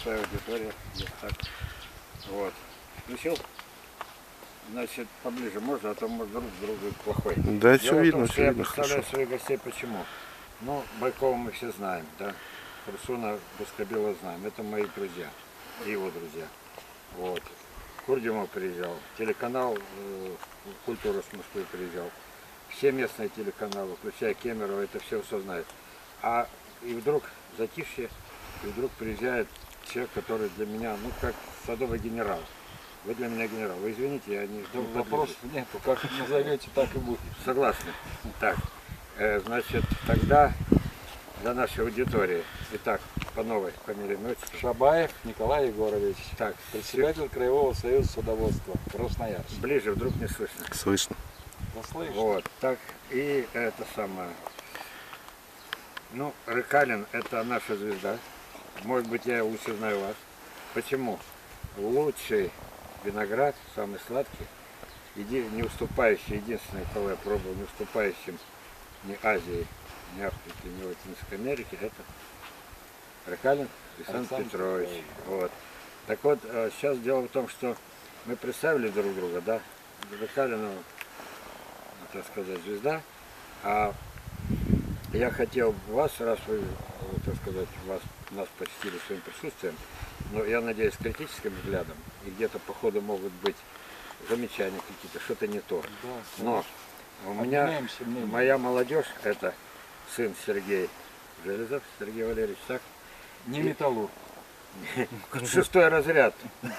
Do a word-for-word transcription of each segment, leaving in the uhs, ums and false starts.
большая аудитория. Так. Вот. Включил? Значит, поближе можно, а то может друг другу плохой. Да, все Дело видно, в том, что все я видно. представляю Хорошо. своих гостей почему. Ну, Байкова мы все знаем, да. Фурсуна, Бускобила знаем. Это мои друзья и его друзья. Вот. Курдимов приезжал, телеканал э, «Культура» с Москвы приезжал. Все местные телеканалы, включая Кемерово, это все все знают. А и вдруг затишье, и вдруг приезжает человек, который для меня, ну, как садовый генерал. Вы для меня генерал. Вы извините, я не... Да, вопросов нету, как назовете, так и будет. Согласны. Так, э, значит, тогда для нашей аудитории, итак, по новой фамилии, ну, Шабаев Николай Егорович, так, председатель Краевого союза садоводства Красноярск. ближе, вдруг не слышно. Слышно. Да слышно. Вот, так, и это самое. Ну, Рыкалин — это наша звезда. Может быть, я лучше знаю вас. Почему? Лучший виноград, самый сладкий, еди, не уступающий, единственное, кого я пробовал, не уступающим ни Азии, ни Африке, ни Латинской Америке, это Рыкалин Александр, Александр Петрович. Петрович. Вот. Так вот, сейчас дело в том, что мы представили друг друга, да, Рыкалину, так сказать, звезда, а я хотел вас, раз вы, так сказать, вас, нас почтили своим присутствием, но я надеюсь, критическим взглядом, и где-то по ходу могут быть замечания какие-то, что-то не то. Да, но у меня, моя молодежь, это сын Сергей Железов, Сергей Валерьевич, так? Не металлург. Шестой разряд.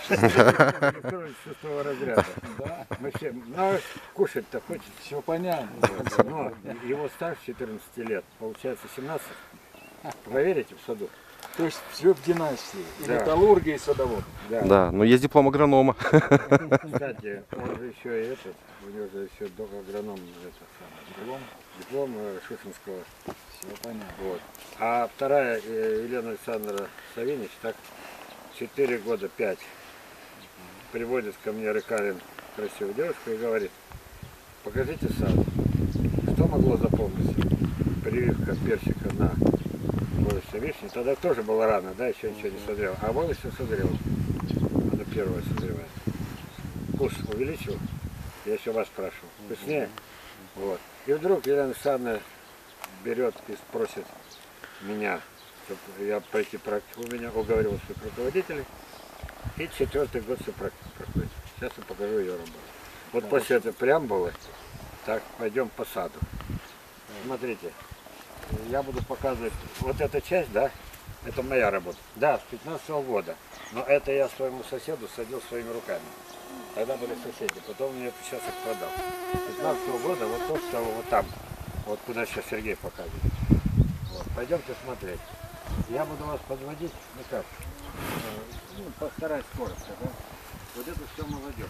Шестого разряда. Да. Мы все, ну, кушать-то хочется. Все понятно. Но его стаж четырнадцати лет, получается семнадцать. Проверите в саду. То есть все в династии. И Да. металлургия, и садовод. Да. Да, но есть диплом агронома. Кстати, он же еще и этот, у него же еще до агроном это самое, Диплом. диплом э, Шушинского. Все понятно. Вот. А вторая э, Елена Александровна Савинич, так, четыре года, пять, приводит ко мне Рыкалин красивую девушку и говорит: покажите сад. Что могло запомниться? Прививка персика на волосе вишни. Тогда тоже было рано, да, еще ничего не созрело. А волос все созрело. Она первая созревает. Вкус увеличил? Я еще вас спрашивал. Вкуснее? Вот. И вдруг Елена Александровна берет и спросит меня, чтобы я пройти практику. У меня уговорил своих руководителей. И четвертый год все практику проходит. Сейчас я покажу ее работу. Вот да, после этой преамбулы, так, пойдем по саду. Смотрите, я буду показывать, вот эта часть, да, это моя работа. Да, с пятнадцатого года. Но это я своему соседу садил своими руками. Тогда были соседи, потом мне этот участок продал. С пятнадцатого года вот то, что вот там, вот куда сейчас Сергей показывает. Вот. Пойдемте смотреть. Я буду вас подводить, ну как, ну, постараюсь коротко, да. Вот это все молодежь.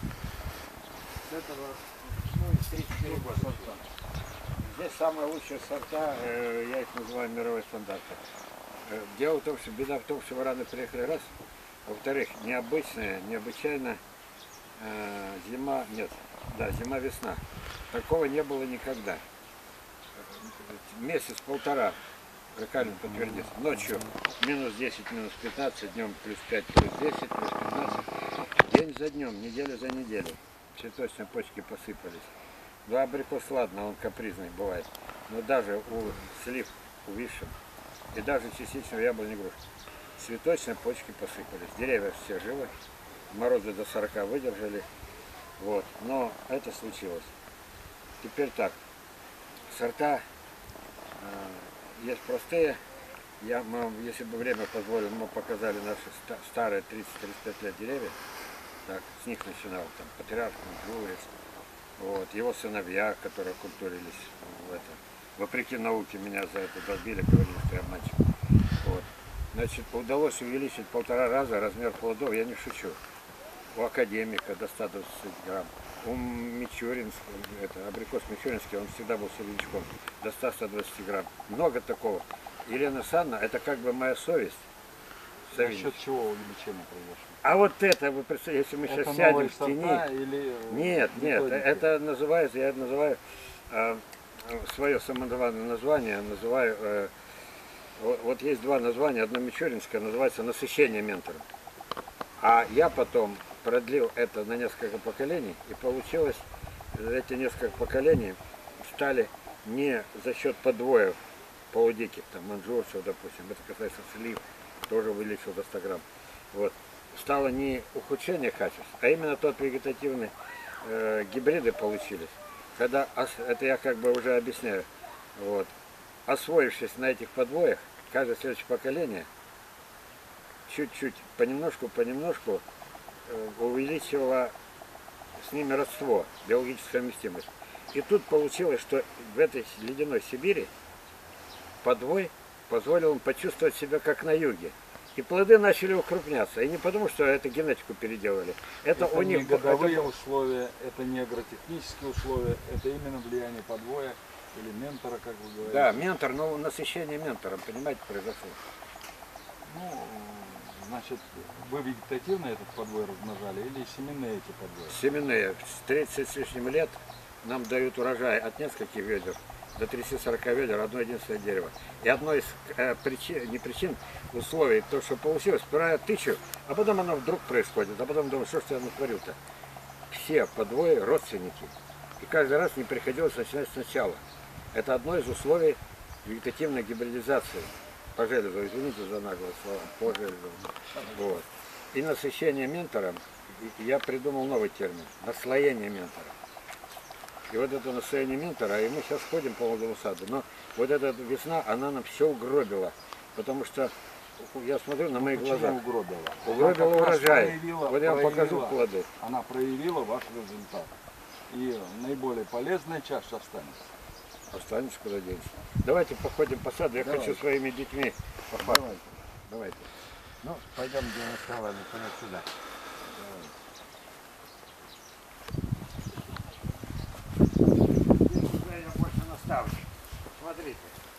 С этого, ну, тридцать четыре года. Здесь самые лучшие сорта, э, я их называю мировые стандарты. Э, дело в том, что беда в том, что вы рано приехали, раз. Во-вторых, необычная, необычайно э, зима, нет, да, зима-весна. Такого не было никогда. Месяц-полтора, Рыкалин подтвердит, ночью минус десять, минус пятнадцать, днем плюс пять, плюс десять, плюс пятнадцать. День за днем, неделя за неделей. Цветочные почки посыпались. Да, абрикос, ладно, он капризный бывает. Но даже у слив, у вишен, и даже частично у яблони груш, цветочные почки посыпались. Деревья все живы, морозы до сорока выдержали. Вот. Но это случилось. Теперь так, сорта э, есть простые. Я, мы, если бы время позволило, мы показали наши ста старые тридцать-тридцать пять лет деревья. Так, с них начинал там Патриарх, Джурец, вот, его сыновья, которые культурились в это. Вопреки науке меня за это добили, говорили, что я обманщик. Вот. Значит, удалось увеличить полтора раза размер плодов, я не шучу. У академика до ста двадцати грамм. У Мичуринского, это абрикос Мичуринский, он всегда был середнячком, до ста — ста двадцати грамм. Много такого. Елена Санна, это как бы моя совесть. За счет чего увеличение произошло? А вот это, вы представляете, если мы это сейчас сядем в тени... Или нет, нет, методика? Это называется, я называю э, свое самоназванное название, называю э, Вот, вот есть два названия. Одно мичуринское называется насыщение ментором. А я потом продлил это на несколько поколений, и получилось, эти несколько поколений стали не за счет подвоев полудиких, там манжурцев, допустим, это касается слив, тоже увеличил до ста грамм. Вот. Стало не ухудшение качества, а именно тот вегетативный э, гибриды получились. Когда, это я как бы уже объясняю, вот, освоившись на этих подвоях, каждое следующее поколение чуть-чуть, понемножку, понемножку э, увеличивало с ними родство, биологическая совместимость. И тут получилось, что в этой ледяной Сибири подвой позволил им почувствовать себя как на юге. И плоды начали укрупняться. И не потому, что это генетику переделали. Это, Это у не них годовые это... условия, это не агротехнические условия, это именно влияние подвоя или ментора, как вы говорите. Да, ментор, но насыщение ментором, понимаете, произошло. Ну, значит, вы вегетативно этот подвой размножали или семенные эти подвои? Семенные. С тридцати с лишним лет нам дают урожай от нескольких ведер до тридцати-сорока ведер одно единственное дерево. И одной из э, причин, не причин, условий, то, что получилось, сперва я тычу, а потом оно вдруг происходит, а потом думаю, что ж я натворил-то. Все подвои родственники. И каждый раз не приходилось начинать сначала. Это одно из условий вегетативной гибридизации по железу, извините за наглые слова, по железу. Вот. И насыщение ментором, я придумал новый термин, наслоение ментора. И вот это наслоение ментора, и мы сейчас ходим по молодому саду, но вот эта весна, она нам все угробила, потому что я смотрю на мои Почему глаза. угробила? Угробила Она как раз урожай. проявила- Вот я вам покажу проявила- плоды. Она проявила ваш результат. И наиболее полезная часть останется. Останется куда денется. Давайте походим по саду, я Давайте. хочу своими детьми похвастаться. Давайте. Давайте. Ну, пойдем где начало, например, сюда. Здесь уже я больше наставник. Смотрите.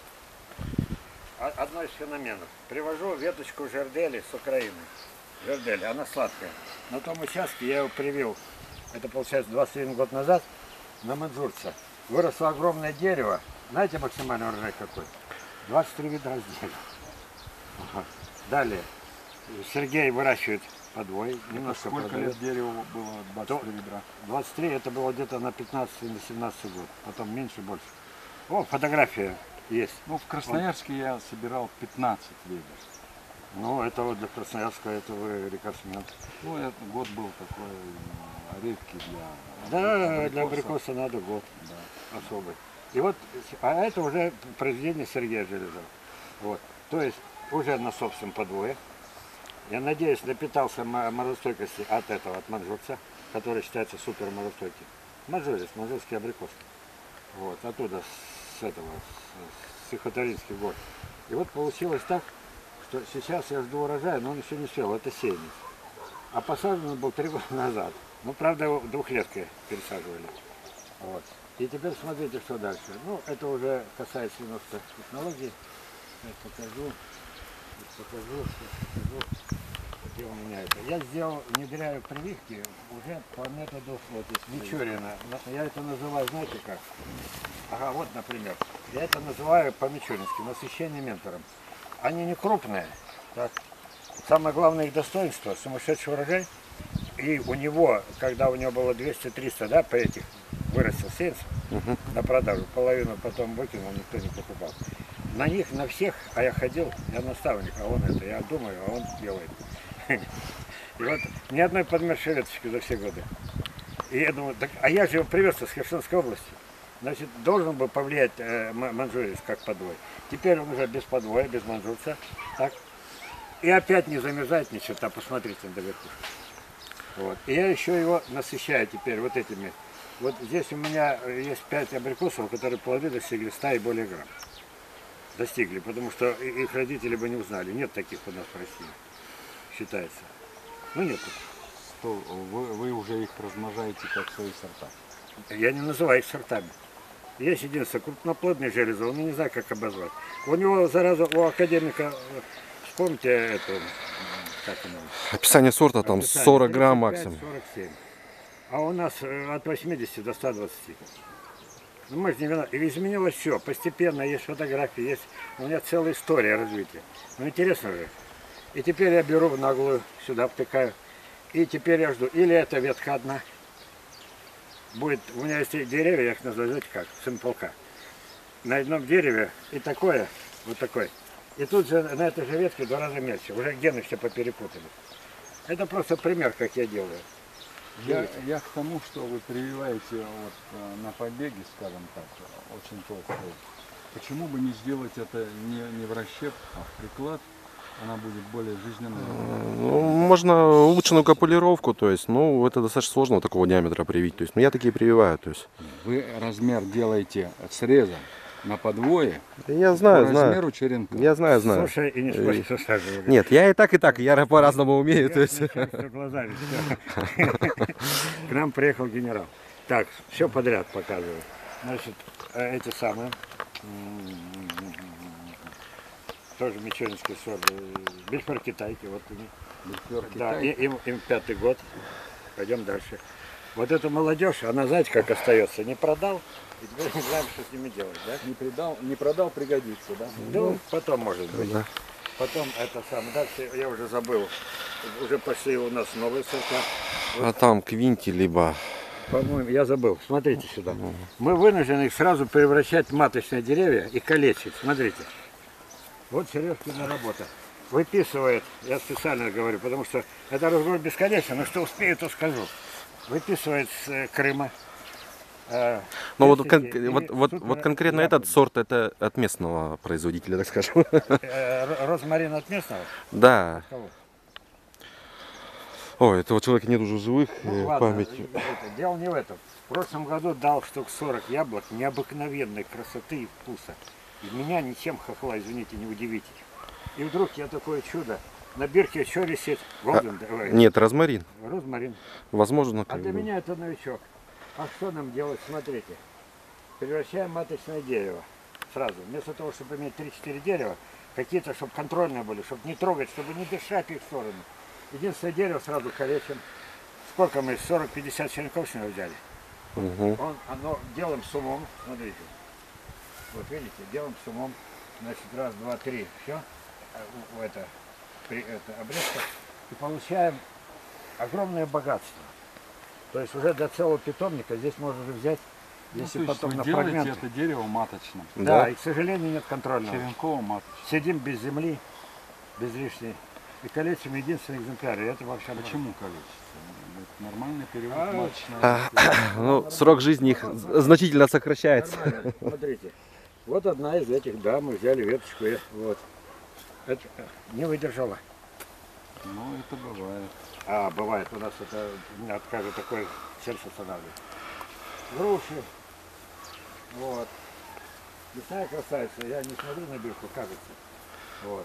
О- Одно из феноменов. Привожу веточку жердели с Украины. Жердель, она сладкая. На том участке я его привил, это получается двадцать один год назад, на манжурца. Выросло огромное дерево. Знаете максимальный урожай какой? двадцать три ведра с дерева. Ага. Далее. Сергей выращивает подвой. Немножко Сколько продает. лет дереву было двадцать три ведра? двадцать три это было где-то на пятнадцатый, на семнадцатый год. Потом меньше, больше. О, фотография есть. Ну, в Красноярске я собирал пятнадцать ведер. Ну, это вот для Красноярска, это вы рекордсмен. Ну, этот год был такой э, редкий для Да, для абрикоса. абрикоса надо год Да. особый. И вот, а это уже произведение Сергея Железова. Вот. То есть уже на собственном подвое. Я надеюсь, напитался морозостойкости от этого, от манжурца, который считается супер морозостойким. Манжурец, манжурский абрикос. Вот, оттуда, с этого, с Сихотаринских гор. И вот получилось так, что сейчас я жду урожая, но он еще не сел, это сеянец. А посажен он был три года назад. Ну, правда, его двухлеткой пересаживали. Вот. И теперь смотрите, что дальше. Ну, это уже касается немножко технологий. Сейчас покажу. Сейчас покажу, сейчас покажу. Где у меня это? Я сделал, внедряю прививки уже по методу вот, Мичурина. Я это называю, знаете как? Ага, вот, например. Я это называю по-мичурински, насыщение ментором. Они не крупные. Так. Самое главное их достоинство, сумасшедший урожай. И у него, когда у него было двести-триста, да, по этих, вырастил сеянцев uh-huh. на продажу, половину потом выкинул, никто не покупал. На них, на всех, а я ходил, я наставник, а он это, я думаю, а он делает. И вот ни одной подмершей веточки за все годы. И я думаю, так, а я же его привез из Херсонской области. Значит, должен был повлиять э, манжурец как подвой. Теперь он уже без подвоя, без манжурца. Так. И опять не замерзает ничего, там посмотрите до верхушки. Вот. И я еще его насыщаю теперь вот этими. Вот здесь у меня есть пять абрикосов, которые плоды достигли ста и более грамм. Достигли, потому что их родители бы не узнали. Нет таких у нас в России, считается. Ну нет. Что вы, вы уже их размножаете как свои сорта? Я не называю их сортами. Есть единственное крупноплодный железо, он не знаю, как обозвать. У него, зараза, у академика, вспомните эту, как она? Описание сорта там Описание. сорок грамм максимум. сорок семь. А у нас от восьмидесяти до ста двадцати. Ну, мы же не виноваты. И изменилось все. Постепенно есть фотографии, есть у меня целая история развития. Ну, интересно же. И теперь я беру в наглую, сюда втыкаю. И теперь я жду. Или эта ветка одна. Будет, у меня есть деревья, я их назову, знаете как, сын полка. На одном дереве и такое, вот такой. И тут же на этой же ветке в два раза мельче. Уже гены все поперепутали. Это просто пример, как я делаю. Я, я к тому, что вы прививаете вот э, на побеге, скажем так, очень толстые. Почему бы не сделать это не, не в расщеп, а в приклад? Она будет более жизненной. Ну, можно улучшенную капулировку, то есть, ну, это достаточно сложно вот такого диаметра привить. То есть, ну, я такие прививаю, то есть. Вы размер делаете среза на подвое Я знаю, по знаю. размеру черенка. Я знаю, знаю. Слушай и не спорь, что скажу. Нет, я и так, и так, я по-разному умею, то есть. Глазами, всё. К нам приехал генерал. Так, все подряд показываю. Значит, э, эти самые. м, Тоже мичуринский сорт. э, Бельфор китайки. Вот они. Бельфор Да, и- Китай. им, им пятый год. Пойдем дальше. Вот эту молодежь, она знаете, как остается? Не продал, и теперь не знаем, что с ними делать, да? Не, придал, не продал, пригодится, да? Ну, потом может быть. Да. Потом это самое. Дальше я уже забыл. Уже пошли у нас новые сорта. А там квинти, либо... По-моему, я забыл. Смотрите сюда. Мы вынуждены их сразу превращать в маточные деревья и калечить. Смотрите. Вот Сережкина работа. Выписывает, я специально говорю, потому что это разговор бесконечный, но что успею, то скажу. Выписывает с э, Крыма. э, Ну вот, кон- персики, вот, и вот, тут вот на конкретно Западе. этот сорт, это от местного производителя, так скажем. Э, ро- Розмарин от местного? Да. Кого? Ой, этого человека нет уже в живых, Ну, э, ладно, память. это, дело не в этом. В прошлом году дал штук сорок яблок необыкновенной красоты и вкуса. И меня ничем хохла, извините, не удивите. И вдруг я такое чудо. На бирке что висит? Голден, ой, Нет, розмарин. розмарин. Возможно, А как для бы. меня это новичок. А что нам делать? Смотрите. Превращаем маточное дерево. Сразу. Вместо того, чтобы иметь три-четыре дерева, какие-то, чтобы контрольные были, чтобы не трогать, чтобы не дышать их в сторону. Единственное дерево сразу калечим. Сколько мы? сорок-пятьдесят черенков с него взяли. Мгм. Он, оно делаем с умом. Смотрите. Вот видите, делаем с умом. Значит, раз, два, три. Все. Это, при, это обрезка. И получаем огромное богатство. То есть уже для целого питомника здесь можно уже взять, Ну, если то есть потом вы на делаете фрагменты. это дерево маточным, Да, Да. и, к сожалению, нет контрольного. черенковым маточным. Сидим без земли, без лишней. И калечим единственный экземпляр. И это вообще Почему количество? Это нормальный период А, маточного. Ну, срок жизни их значительно сокращается. нормально. Смотрите. Вот одна из этих, да, мы взяли веточку. и Вот. Это не выдержала. Ну, это бывает. А, бывает, у нас это, у меня откажет такой сердце останавливает. Груши. Вот. Лесная красавица, я не смотрю на бирку, кажется. Вот.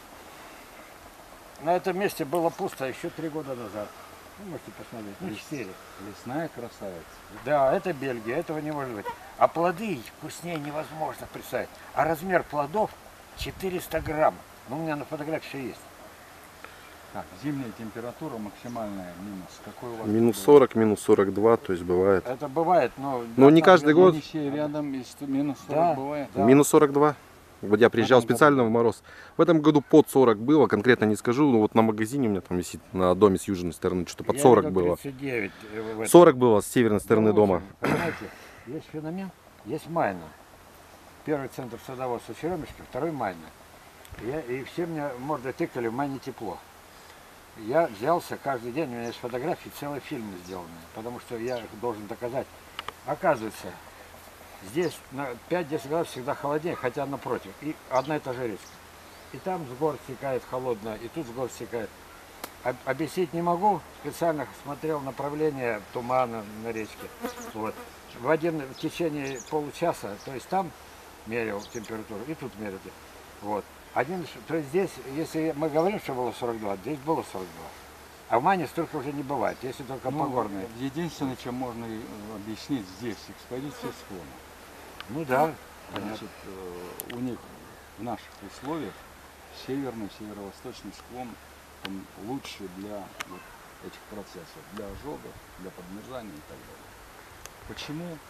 На этом месте было пусто еще три года назад. Ну, можете посмотреть, ну, четыре. Лесная красавица. Да, это Бельгия, этого не может быть. А плоды вкуснее невозможно представить. А размер плодов четыреста грамм. Ну, у меня на фотографии все есть. Так, зимняя температура максимальная минус. Какой у вас? Минус был? сорок, минус сорок два, то есть бывает. Это бывает, но... Ну, не каждый год. Елисей рядом и сто- минус сорок Да. бывает. Да. Минус сорок два. Вот я приезжал В этом году. специально в мороз. В этом году под сорок было, конкретно не скажу, но вот на магазине у меня там висит на доме с южной стороны, что-то под Я сорок видел было. тридцать девять э, в этом. сорок было с северной стороны Ну, дома. Понимаете, есть феномен, есть майна. Первый центр садоводства Черемушки, второй майна. Я, и все меня мордой тыкали, в майне тепло. Я взялся каждый день, у меня есть фотографии, целые фильмы сделаны, потому что я должен доказать. Оказывается, здесь на пять-десять градусов всегда холоднее, хотя напротив. И одна и та же речка. И там с гор стекает холодно, и тут с гор стекает. Об- Объяснить не могу, специально смотрел направление тумана на речке. Вот. В один в течение получаса, то есть там мерил температуру, и тут мерил. Вот. Один, ш- то есть здесь, если мы говорим, что было сорок два, здесь было сорок два. А в Мане столько уже не бывает, если только Ну, погорные. единственное, чем можно и, э, объяснить здесь экспозиция склона. Ну да, понятно. Значит, э, у них в наших условиях северный, северо-восточный склон он лучше для вот этих процессов, для ожогов, для подмерзания и так далее. Почему?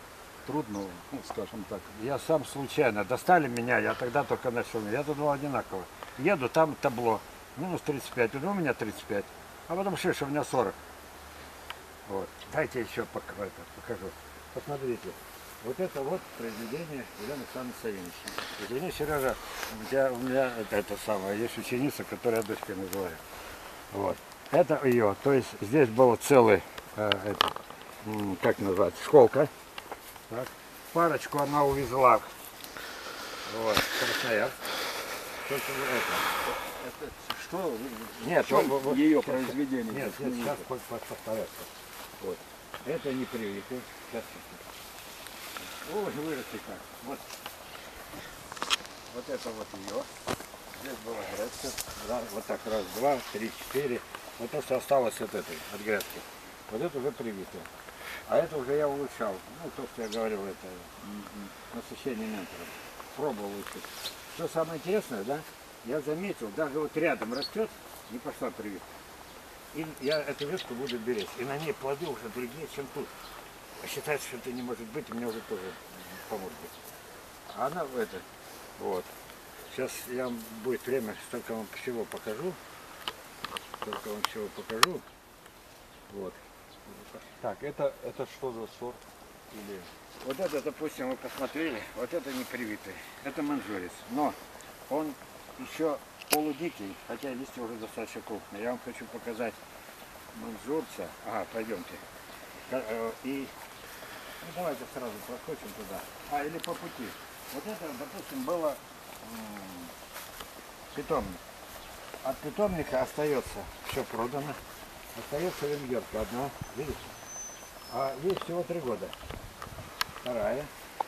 трудно, ну, скажем так. Я сам случайно. Достали меня, я тогда только начал. Я тут два одинаково. Еду, там табло. Минус тридцать пять. У меня тридцать пять. А потом шиш, у меня сорок. Вот. Дайте еще пока, это, покажу. Посмотрите. Вот это вот произведение Елены Александровны Савиничны. Извини, Сережа, у меня, у меня это, это самое, есть ученица, которую я дочкой называю. Вот. Это ее. То есть здесь был целый, э, это, м, как назвать, школка. Так. Парочку она увезла. Вот, в Красноярск. Только это, это, Что? нет, В чем вот- вот- ее сейчас- произведение? Нет, нет, сейчас по, по, по порядку. Вот. Это не привитый. Сейчас. Ой, выросли как. Вот. Вот это вот ее. Здесь была грядка. Да, вот так, раз, два, три, четыре. Вот то, что осталось от этой, от грядки. Вот это уже привитое. А это уже я улучшал. Ну, то, что я говорил, это м, м, насыщение ментором. Пробовал улучшить. Что самое интересное, да, я заметил, даже вот рядом растет, не пошла привитая. И я эту ветку буду беречь. И на ней плоды уже другие, чем тут. А считается, что это не может быть, и мне уже тоже поможет быть. А она в это, вот. Сейчас я вам будет время, столько вам всего покажу. Столько вам всего покажу. Вот. Так, это, это что за сорт? Или... Вот это, допустим, вы посмотрели, вот это не привитый. Это манжурец. Но он еще полудикий, хотя листья уже достаточно крупные. Я вам хочу показать манжурца. Ага, пойдемте. Ка- э, И ну, давайте сразу проскочим туда. А, или по пути. Вот это, допустим, было м, питомник. От питомника остается все продано. Остается венгерка одна, видите? А ей всего три года. Вторая.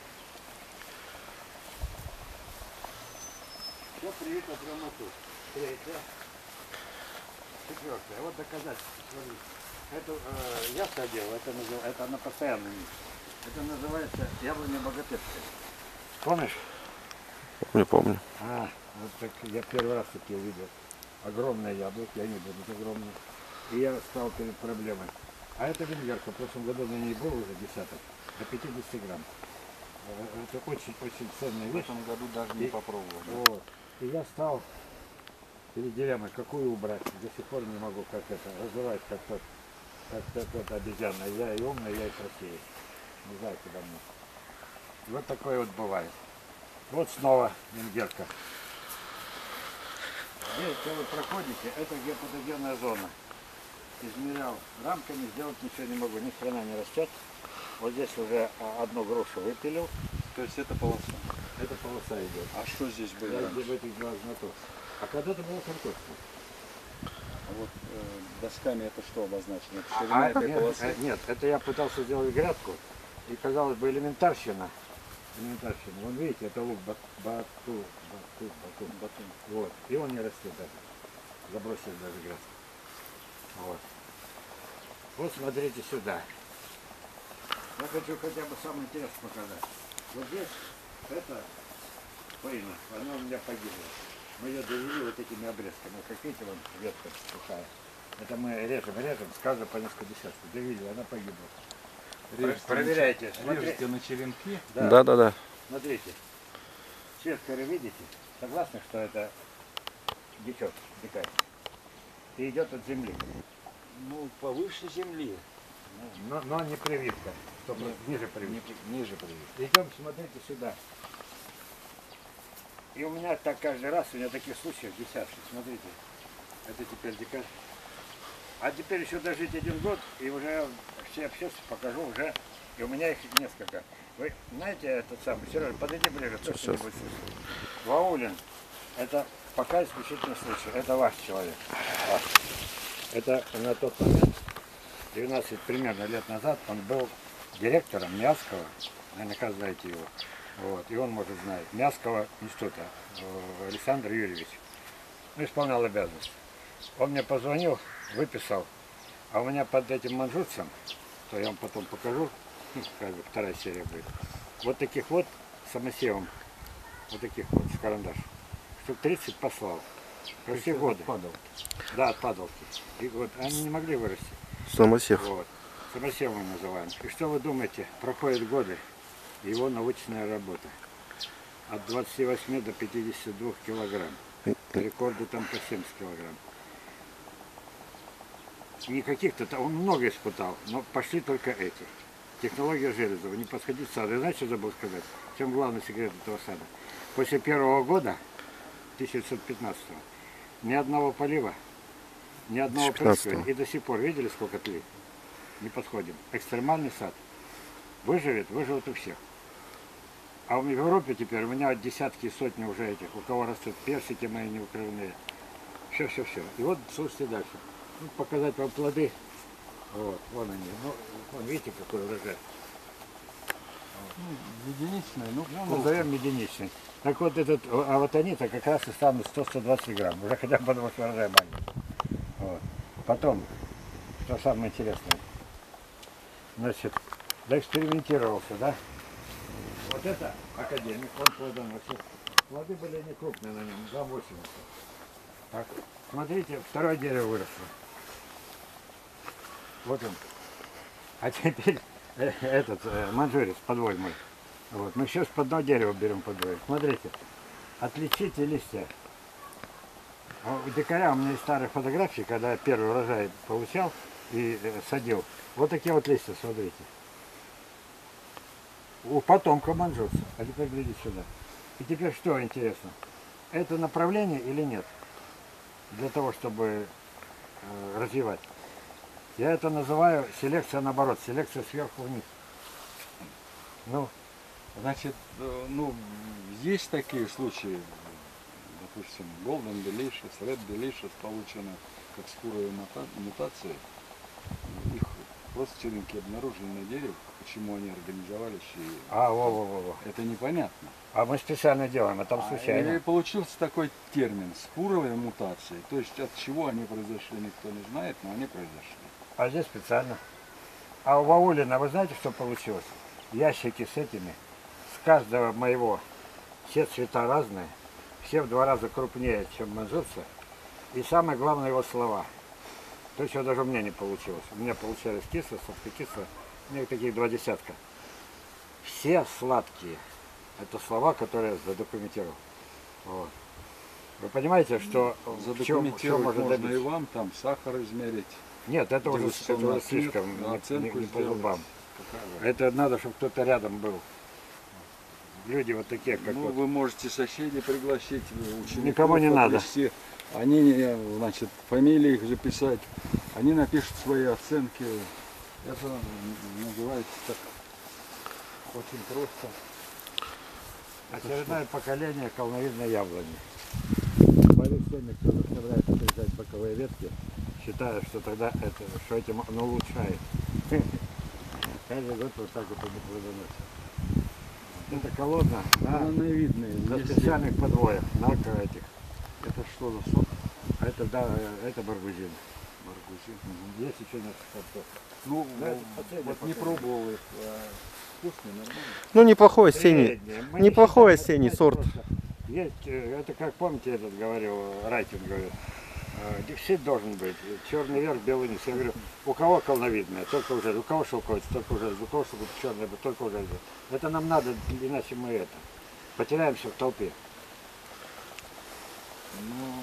Все привито прямо тут. Третья. Четвертая. Вот доказательство. Смотрите. Это э, я садил, это, назыв- это на постоянном месте. Это называется яблоня богатырская. Помнишь? Не помню. А, вот так я первый раз такие увидел. Огромные яблоки, они будут огромные. И я стал перед проблемой. А это венгерка, в прошлом году на ней было уже десяток, до пятидесяти грамм. Э, Это очень-очень ценная В вещь. этом году даже не И- попробовал. Вот. И я стал перед дилеммой, какую убрать. До сих пор не могу как это развивать, как тот, как тот, тот обезьяна. Я и умная, я и красивее. Не знаю, куда мне. Вот такое вот бывает. Вот снова венгерка. Здесь, где вы проходите, это гипотогенная зона. Измерял рамками, сделать ничего не могу, ни хрена не растет. Вот здесь уже а, одну грушу выпилил. То есть это полоса. Это полоса идет. А что здесь было Я раньше? в этих два знаток. А когда-то была картошка. А вот э, досками это что обозначено? Это А, ширина а, этой нет, полосы? э, нет, это я пытался сделать грядку. И казалось бы элементарщина. Элементарщина. Вон видите, это лук бат- бату, бату, бату, бату. Вот. И он не растет даже. Забросили даже грядку. Вот. Вот смотрите сюда. Я хочу хотя бы самое интересное показать. Вот здесь это пыльно, она у меня погибла. Мы ее довели вот этими обрезками. Вот как видите, вон ветка сухая. Это мы режем, режем, с каждой по несколько десятков. Довели, она погибла. Режете на Проверяйте. чер- Смотри. Режете на черенки. Да, да, да. Смотрите. Цвет коры видите? Согласны, что это дичок, дикарь? И идет от земли. Ну, повыше земли. Но, но не прививка. Только ниже прививки. Ниже прививки. Идем, смотрите сюда. И у меня так каждый раз, у меня таких случаев десятки. Смотрите, это теперь дикарь. А теперь еще дожить один год, и уже все общественности покажу уже. И у меня их несколько. Вы знаете этот самый, Сережа, подойди ближе, точно не Сейчас. будет слышно. Ваулин, это пока исключительный случай. Это ваш человек. Ваш. Это на тот момент, двенадцать примерно лет назад, он был директором Мясского, наверняка знаете его, вот, и он, может, знает, Мясского института, э, Александр Юрьевич, ну, исполнял обязанности. Он мне позвонил, выписал, а у меня под этим манжурцем, то я вам потом покажу, ну, как бы вторая серия будет, вот таких вот самосевом, вот таких вот с карандаш, штук тридцать послал. Во все годы. Падал. Да, от падалки. И вот они не могли вырасти. Самосев. Вот. Самосев мы называем. И что вы думаете? Проходят годы. его научная работа. От двадцати восьми до пятидесяти двух килограмм. Рекорды там по семьдесят килограмм. Никаких-то, он много испытал, но пошли только эти. Технология Железова, не подходить в сад. И знаете, что забыл сказать? В чем главный секрет этого сада? После первого года, тысяча девятьсот пятнадцатого, ни одного полива, ни одного прыскивания. И до сих пор, видели, сколько тлей? Не подходим. Экстремальный сад. Выживет, выживет у всех. А в Европе теперь у меня десятки и сотни уже этих, у кого растут персики мои неукрывные. Все, все, все. И вот слушайте дальше. Ну, показать вам плоды. Вот, вон они. Ну, вон, видите, какой урожай. Ну, единичный, ну, Ну, назовем единичный. Так вот этот, а вот они-то как раз и станут сто — сто двадцать грамм. Уже хотя бы потому, что урожай маленький. Вот. Потом, что самое интересное. Значит, доэкспериментировался, да? Вот это академик, он плодоносит. Плоды были не крупные на нем, два восемьдесят. Так, смотрите, второе дерево выросло. Вот он. А теперь э, этот э, манжурец, подвой мой. Вот. Мы сейчас по одно дерево берем подвой. Смотрите, отличите листья. У дикаря у меня есть старые фотографии, когда я первый урожай получал и э, садил. Вот такие вот листья, смотрите. У потомка манжурца. А теперь глядите сюда. И теперь что интересно? Это направление или нет? Для того, чтобы э, развивать. Я это называю селекция наоборот, селекция сверху вниз. Ну, значит, э, ну, есть такие случаи, допустим, Golden Delicious, Red Delicious получены как скуровые мутации. Их просто черенки обнаружили на дереве. Почему они организовались, и а, во, во, во, во. это непонятно. А мы специально делаем, а там случайно. И получился такой термин спуровые мутации. То есть от чего они произошли, никто не знает, но они произошли. А здесь специально. А у Ваулина, вы знаете, что получилось? Ящики с этими, с каждого моего, все цвета разные, все в два раза крупнее, чем манжурца. И самое главное его слова. То есть даже у меня не получилось. У меня получались кисло, сладко-кисло, у меня таких два десятка. Все сладкие. Это слова, которые я задокументировал. Вот. Вы понимаете, что в чем, в чем можно можно добиться? и вам там сахар измерить. Нет, это уже, это уже слишком не, не, не по зубам. Это надо, чтобы кто-то рядом был. Люди вот такие, как ну, вот. Вы можете соседей пригласить, учеников. Никому не надо. Отвести. Они, значит, фамилии их записать. Они напишут свои оценки. Это называется так очень просто. Очередное поколение колоновидной яблони. Борюсь с теми, кто заставляет отрезать боковые ветки, считая, что тогда это, что этим оно улучшает. Каждый год вот так вот они плодоносят. Это колодна на, Колоновидные. на Если- специальных подвоях, на этих. Это что за сорт? А это, да, это баргузин. Баргузин. Есть еще несколько сортов. Ну, Да, это вот последнее не поколение. пробовал их. а Вкусный, нормально. Ну, неплохой осенний. Среднее. Мы Неплохой не считаем, осенний это сорт. просто Есть, э, это как помните, этот говорил, Райтин говорит, э, дефицит должен быть, черный верх, белый низ. Я говорю, у кого колоновидное, только уже, у кого шелковица, только уже, у кого чтобы черное, только уже. Это нам надо, иначе мы это, потеряемся в толпе. Ну,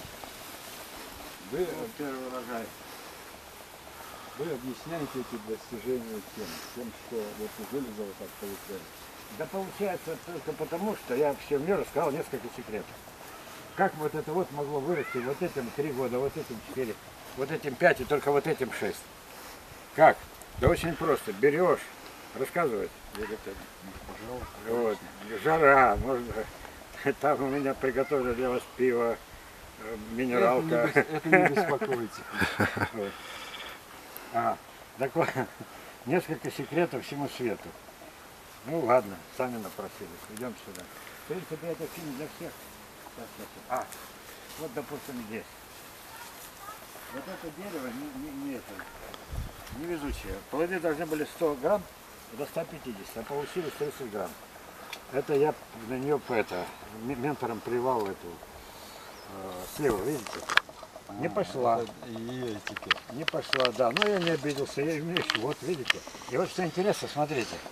вы, Вот первый урожай. вы объясняете эти достижения тем, тем, что вот у Железова так получается. Да получается только потому, что я всем миру сказал несколько секретов. Как вот это вот могло вырасти вот этим три года, вот этим четыре, вот этим пять и только вот этим шесть. Как? Да очень просто. Берешь, рассказывать. Вот. Жара, можно. Там у меня приготовили для вас пиво, э, минералка. Это не, бес- это не беспокойтесь. Вот. А, так вот, несколько секретов всему свету. Ну ладно, сами напросились. Идем сюда. В принципе, это фильм для всех. Сейчас, сейчас. А, вот, допустим, здесь. Вот это дерево не, не, не это, невезучее. Плоды должны были сто грамм до ста пятидесяти, а получилось тридцать грамм. Это я на нее по это, м- ментором привал эту э, сливу, видите? Не пошла. Это ее этикет. Не пошла, да. Но я не обиделся, я имею, вот видите. И вот что интересно, смотрите.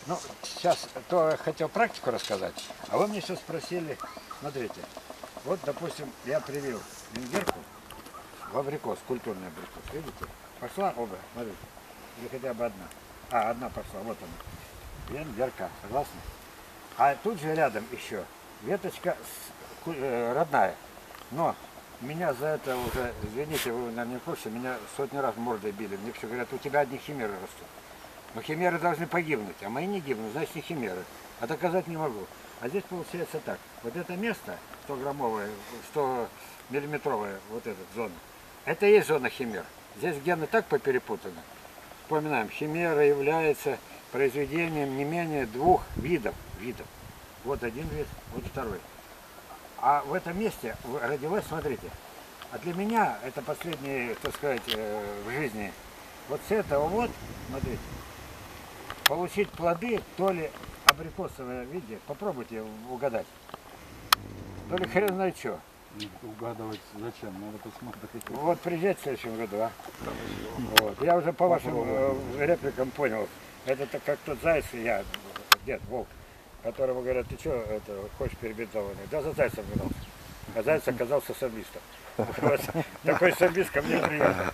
Ну, сейчас то я хотел практику рассказать, а вы мне сейчас спросили, смотрите, вот, допустим, я привил венгерку в абрикос, культурный абрикос, видите? Пошла оба, смотрите, или хотя бы одна. А, одна пошла, вот она, венгерка, согласны? А тут же рядом еще веточка с- ку- э, родная, но меня за это уже, извините, вы, наверное, не в курсе, меня сотни раз мордой били, мне все говорят, у тебя одни химеры растут. Но химеры должны погибнуть, а мои не гибнут, значит не химеры. А доказать не могу. А здесь получается так. Вот это место, сто граммовое, сто миллиметровая вот эта зона, это и есть зона химер. Здесь гены так поперепутаны. Вспоминаем, химера является произведением не менее двух видов. видов. Вот один вид, вот второй. А в этом месте родилась, смотрите, а для меня это последнее, так сказать, в жизни, вот с этого вот, смотрите, получить плоды, то ли абрикосовое виде, попробуйте угадать, то ли хрен знает что. Угадывать зачем? Надо посмотреть. Вот приезжать в следующем году, а? Вот. Я уже по вашим э, репликам понял, это так как тот заяц, я, дед, волк, которому говорят, ты что, это, хочешь перебинтованный? Да за зайцем гнался. А заяц оказался самбистом. Вот. Такой самбист ко мне приехал.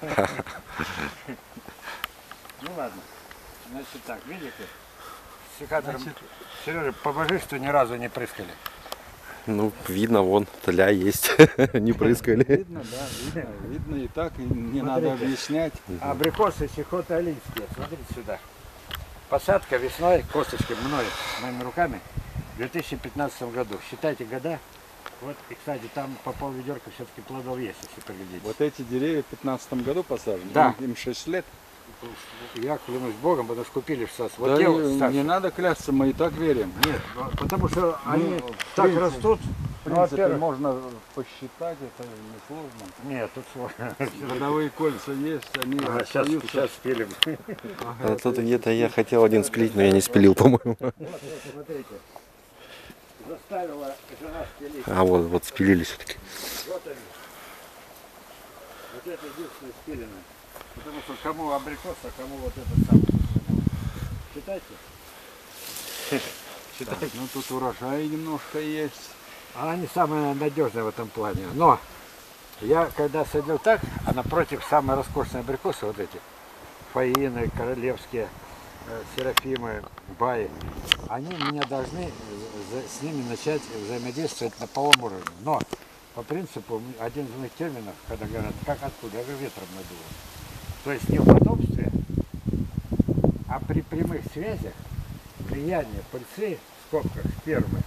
Ну ладно. Значит так, видите? С секатором, Сережа, побожи, что ни разу не прыскали. Ну, видно, вон, тля есть, не прыскали. Видно, да, видно. Видно и так, и не надо объяснять. Абрикосы сихоталинские, смотрите сюда. Посадка весной, косточки мной, моими руками, в две тысячи пятнадцатом году. Считайте года. Вот, и, кстати, там по полведерка все-таки плодов есть, если поглядеть. Вот эти деревья в пятнадцатом году посажены? Да. Им шесть лет? Я клянусь Богом, потому что купили в САС. Вот Да те и вот не старшие. надо клясться, мы и так верим. Нет, потому что они Ну, в так принципе, растут. В Ну, принципе, во-первых, можно посчитать, это несложно. нет, тут сложно. Родовые кольца есть, они Ага, сейчас, остаются. сейчас спилим. А тут где-то я хотел один спилить, но я не спилил, по-моему. Вот, смотрите. Заставила жена спилить. А вот, вот спилили все-таки. Вот они. Вот это единственное спиленное. Потому что кому абрикос, а кому вот это самое. Считайте. Считайте. Ну тут урожай немножко есть. А они самые надежные в этом плане. Но я когда садил так, а напротив самые роскошные абрикосы, вот эти, фаины, королевские, э, серафимы, баи, они меня должны за- с ними начать взаимодействовать на полом уровне. Но по принципу один из моих терминов, когда говорят, как откуда, я говорю, ветром надуло. То есть не в подобстве, а при прямых связях влияние пыльцы, в скобках спермы,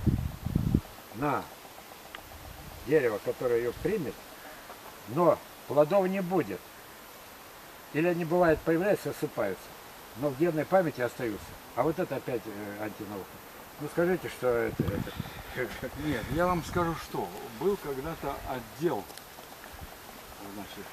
на дерево, которое ее примет, но плодов не будет. Или они бывают появляются, осыпаются, но в генной памяти остаются. А вот это опять э, антинаука. Ну скажите, что это, это. Нет, я вам скажу, что был когда-то отдел, значит,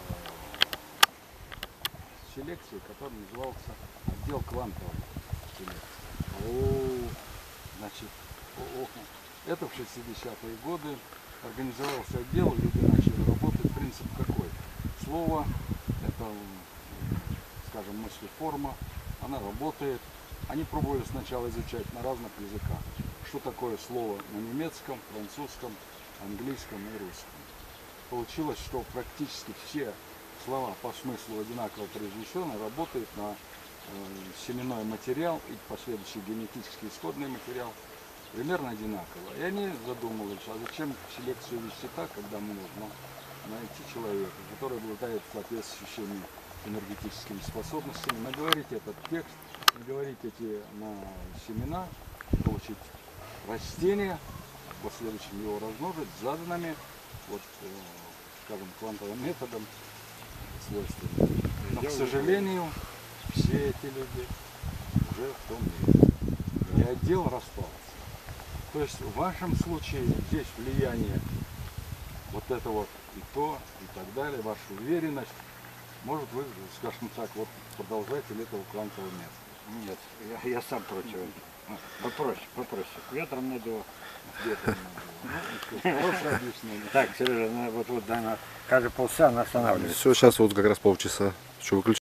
э, селекции, который назывался отдел квантовой селекции. О, значит, о, о, это в шестидесятые годы организовался отдел, люди начали работать. Принцип какой? Слово, это, скажем, мыслеформа, она работает. Они пробовали сначала изучать на разных языках, что такое слово на немецком, французском, английском и русском. Получилось, что практически все слова по смыслу одинаково произнесенные работают на э, семенной материал и последующий генетический исходный материал примерно одинаково. И они задумались, а зачем селекцию вести так, когда мы нужно найти человека, который обладает соответствующими энергетическими способностями, наговорить этот текст, наговорить эти на семена, получить растения, в последующем его размножить заданными, вот, э, скажем, квантовым методом свойствами. Но, к сожалению, все эти люди уже в том мире. И отдел распался. То есть в вашем случае здесь влияние вот это вот и то, и так далее, ваша уверенность, может вы, скажем так, вот продолжатель этого квантового метода. Нет, я, я сам против. Попроще, попроще. Ветром надуло. Ветром надуло. Хорошее объяснение. Так, Сережа, ну, вот, вот, наверное, каждые полчаса она останавливается. Все, сейчас вот как раз полчаса. Что, выключать?